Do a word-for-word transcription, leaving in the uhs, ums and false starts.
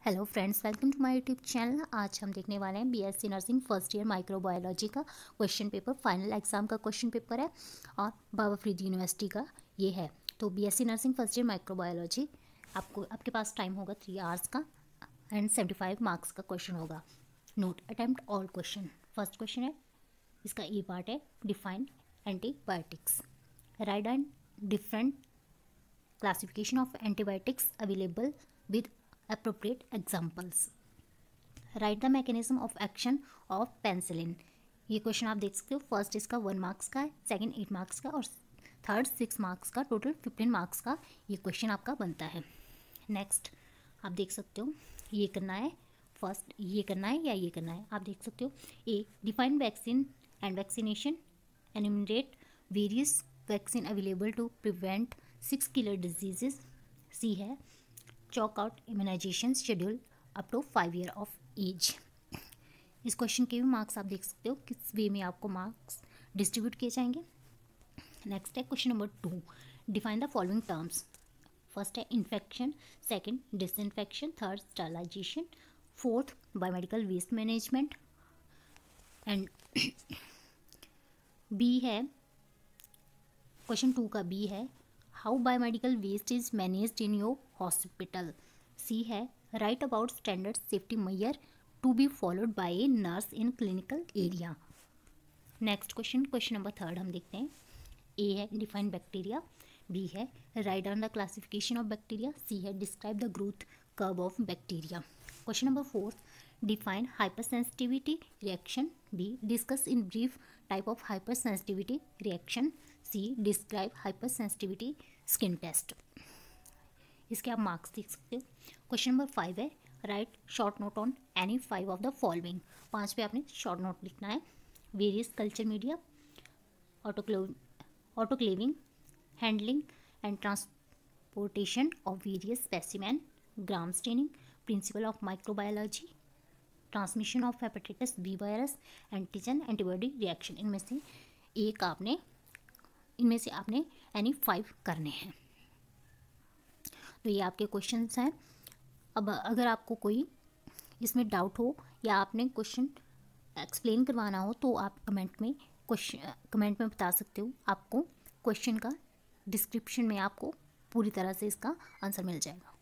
Hello friends, welcome to my YouTube channel. आज हम देखने वाले हैं BSc nursing first year microbiology का क्वेश्चन पेपर। फाइनल एग्जाम का क्वेश्चन पेपर है और बाबा फरीद यूनिवर्सिटी का ये है। तो BSc nursing first year microbiology, आपको आपके पास टाइम होगा थ्री आवर्स का एंड सेवेंटी फाइव मार्क्स का क्वेश्चन होगा। Note attempt all question. First question है, इसका ए पार्ट है, define antibiotics. Write down different classification of antibiotics available with appropriate examples. Write the mechanism of action of penicillin. ये question आप देख सकते हो। फर्स्ट इसका वन मार्क्स का है, सेकंड एट मार्क्स का और थर्ड सिक्स मार्क्स का, टोटल फिफ्टीन मार्क्स का ये क्वेश्चन आपका बनता है। नेक्स्ट आप देख सकते हो, ये करना है, फर्स्ट ये करना है या ये करना है, आप देख सकते हो। A define vaccine and vaccination, enumerate various vaccine available to prevent six killer diseases. C है chalk out immunisation schedule up to five year of age. इस क्वेश्चन के भी मार्क्स आप देख सकते हो किस वे में आपको मार्क्स डिस्ट्रीब्यूट किए जाएंगे। नेक्स्ट है question number two, define the following terms. First है infection, second disinfection, third sterilisation, fourth biomedical waste management and B है, क्वेश्चन टू का बी है, how biomedical waste is managed in your hospital. C है, write about standard safety measure to be followed by a nurse in clinical area. Next question, question number third हम देखते हैं। A है define bacteria, B है write down the classification of bacteria, C है describe the growth curve of bacteria. Question number fourth, define hypersensitivity reaction, B discuss in brief type of hypersensitivity reaction, C describe hypersensitivity skin test. इसके आप marks देख सकते हो। Question number five है, write short note on any five of the following. पांच पे आपने short note लिखना है। Various culture media, autoclave autoclaving, handling and transportation of various specimen, gram staining, principle of microbiology, transmission of hepatitis B virus, antigen antibody reaction. इनमें से एक आपने इनमें से आपने एनी फाइव करने हैं। तो ये आपके क्वेश्चंस हैं। अब अगर आपको कोई इसमें डाउट हो या आपने क्वेश्चन एक्सप्लेन करवाना हो तो आप कमेंट में क्वेश्चन कमेंट में बता सकते हो। आपको क्वेश्चन का डिस्क्रिप्शन में आपको पूरी तरह से इसका आंसर मिल जाएगा।